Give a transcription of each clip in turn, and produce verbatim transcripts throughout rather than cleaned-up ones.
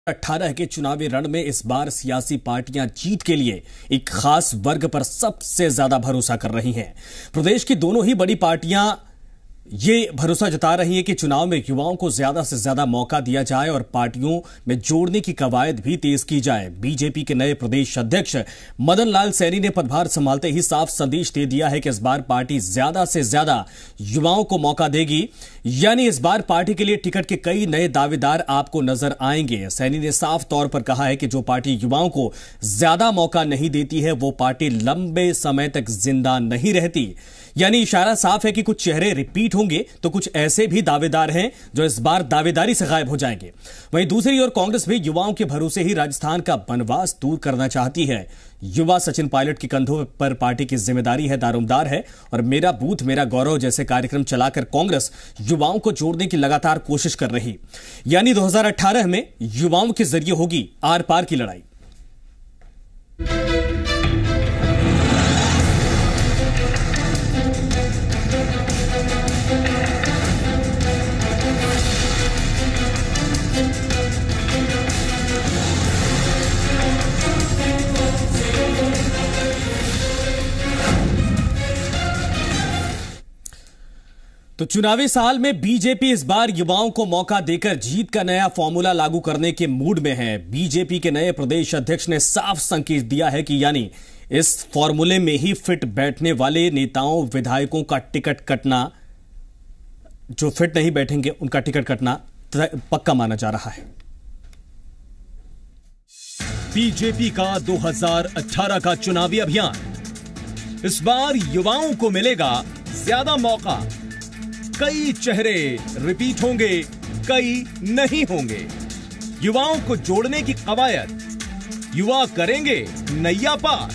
अठारह के चुनावी रण में इस बार सियासी पार्टियां जीत के लिए एक खास वर्ग पर सबसे ज्यादा भरोसा कर रही हैं। प्रदेश की दोनों ही बड़ी पार्टियां ये भरोसा जता रही हैं कि चुनाव में युवाओं को ज्यादा से ज्यादा मौका दिया जाए और पार्टियों में जोड़ने की कवायद भी तेज की जाए। बीजेपी के नए प्रदेश अध्यक्ष मदन लाल सैनी ने पदभार संभालते ही साफ संदेश दे दिया है कि इस बार पार्टी ज्यादा से ज्यादा युवाओं को मौका देगी, यानी इस बार पार्टी के लिए टिकट के कई नए दावेदार आपको नजर आएंगे। सैनी ने साफ तौर पर कहा है कि जो पार्टी युवाओं को ज्यादा मौका नहीं देती है वो पार्टी लंबे समय तक जिंदा नहीं रहती। यानी इशारा साफ है कि कुछ चेहरे रिपीट होंगे तो कुछ ऐसे भी दावेदार हैं जो इस बार दावेदारी से गायब हो जाएंगे। वहीं दूसरी ओर कांग्रेस भी युवाओं के भरोसे ही राजस्थान का बनवास दूर करना चाहती है। युवा सचिन पायलट के कंधों पर पार्टी की जिम्मेदारी है, दारोमदार है और मेरा बूथ मेरा गौरव जैसे कार्यक्रम चलाकर कांग्रेस युवाओं को जोड़ने की लगातार कोशिश कर रही। यानी दो हज़ार अठारह में युवाओं के जरिए होगी आर पार की लड़ाई। तो चुनावी साल में बीजेपी इस बार युवाओं को मौका देकर जीत का नया फॉर्मूला लागू करने के मूड में है। बीजेपी के नए प्रदेश अध्यक्ष ने साफ संकेत दिया है कि यानी इस फॉर्मूले में ही फिट बैठने वाले नेताओं विधायकों का टिकट कटना, जो फिट नहीं बैठेंगे उनका टिकट कटना पक्का माना जा रहा है। बीजेपी का दो हज़ार अठारह का चुनावी अभियान, इस बार युवाओं को मिलेगा ज्यादा मौका। कई चेहरे रिपीट होंगे, कई नहीं होंगे। युवाओं को जोड़ने की कवायद, युवा करेंगे नैया पार।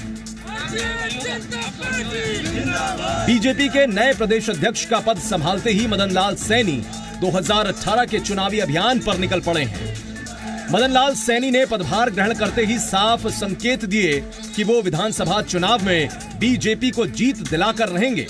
बीजेपी के नए प्रदेश अध्यक्ष का पद संभालते ही मदन लाल सैनी दो हज़ार अठारह के चुनावी अभियान पर निकल पड़े हैं। मदन लाल सैनी ने पदभार ग्रहण करते ही साफ संकेत दिए कि वो विधानसभा चुनाव में बीजेपी को जीत दिलाकर रहेंगे।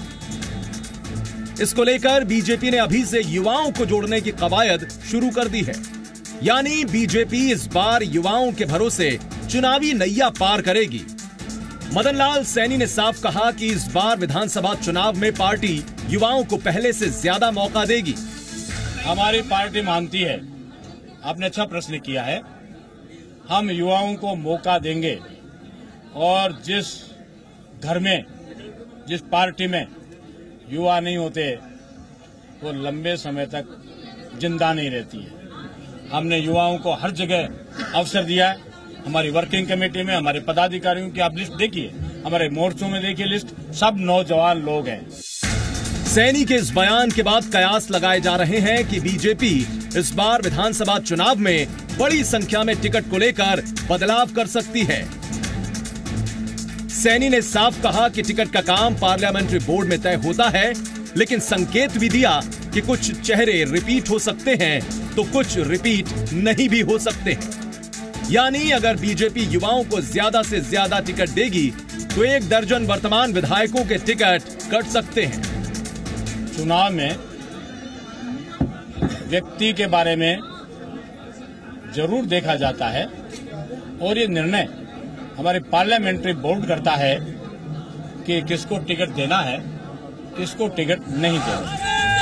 इसको लेकर बीजेपी ने अभी से युवाओं को जोड़ने की कवायद शुरू कर दी है। यानी बीजेपी इस बार युवाओं के भरोसे चुनावी नैया पार करेगी। मदन लाल सैनी ने साफ कहा कि इस बार विधानसभा चुनाव में पार्टी युवाओं को पहले से ज्यादा मौका देगी। हमारी पार्टी मानती है, आपने अच्छा प्रश्न किया है, हम युवाओं को मौका देंगे और जिस घर में, जिस पार्टी में युवा नहीं होते वो लंबे समय तक जिंदा नहीं रहती है। हमने युवाओं को हर जगह अवसर दिया है। हमारी वर्किंग कमेटी में हमारे पदाधिकारियों की आप लिस्ट देखिए, हमारे मोर्चों में देखिए लिस्ट, सब नौजवान लोग हैं। सैनी के इस बयान के बाद कयास लगाए जा रहे हैं कि बीजेपी इस बार विधानसभा चुनाव में बड़ी संख्या में टिकट को लेकर बदलाव कर सकती है। सैनी ने साफ कहा कि टिकट का काम पार्लियामेंट्री बोर्ड में तय होता है, लेकिन संकेत भी दिया कि कुछ चेहरे रिपीट हो सकते हैं तो कुछ रिपीट नहीं भी हो सकते हैं। यानी अगर बीजेपी युवाओं को ज्यादा से ज्यादा टिकट देगी तो एक दर्जन वर्तमान विधायकों के टिकट कट सकते हैं। चुनाव में व्यक्ति के बारे में जरूर देखा जाता है और ये निर्णय हमारे पार्लियामेंट्री बोर्ड करता है कि किसको टिकट देना है, किसको टिकट नहीं देना।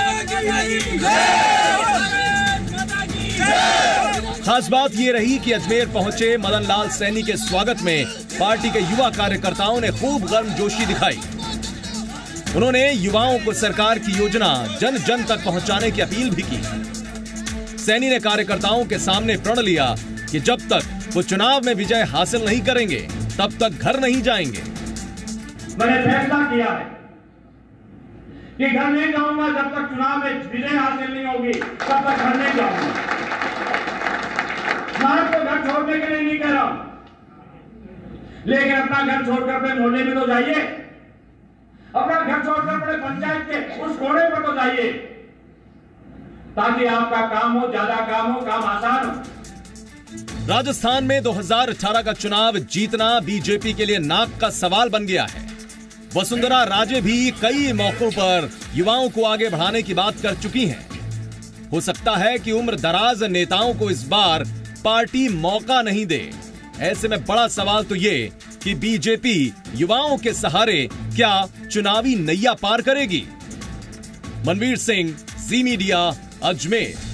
खास बात ये रही कि अजमेर पहुंचे मदन लाल सैनी के स्वागत में पार्टी के युवा कार्यकर्ताओं ने खूब गर्मजोशी दिखाई। उन्होंने युवाओं को सरकार की योजना जन जन तक पहुंचाने की अपील भी की। सैनी ने कार्यकर्ताओं के सामने प्रण लिया कि जब तक वो चुनाव में विजय हासिल नहीं करेंगे तब तक घर नहीं जाएंगे। मैंने फैसला किया है कि घर नहीं जाऊंगा जब तक चुनाव में विजय हासिल नहीं होगी, तब तक घर नहीं जाऊंगा। मैं आपको घर छोड़ने के लिए नहीं कह रहा, लेकिन अपना घर छोड़कर अपने मोहल्ले में तो जाइए, अपना घर छोड़कर अपने पंचायत के उस कोने पर तो जाइए, ताकि आपका काम हो, ज्यादा काम हो, काम आसान हो। राजस्थान में दो हज़ार अठारह का चुनाव जीतना बीजेपी के लिए नाक का सवाल बन गया है। वसुंधरा राजे भी कई मौकों पर युवाओं को आगे बढ़ाने की बात कर चुकी हैं। हो सकता है कि उम्र दराज नेताओं को इस बार पार्टी मौका नहीं दे। ऐसे में बड़ा सवाल तो ये कि बीजेपी युवाओं के सहारे क्या चुनावी नैया पार करेगी। मनवीर सिंह, जी मीडिया, अजमेर।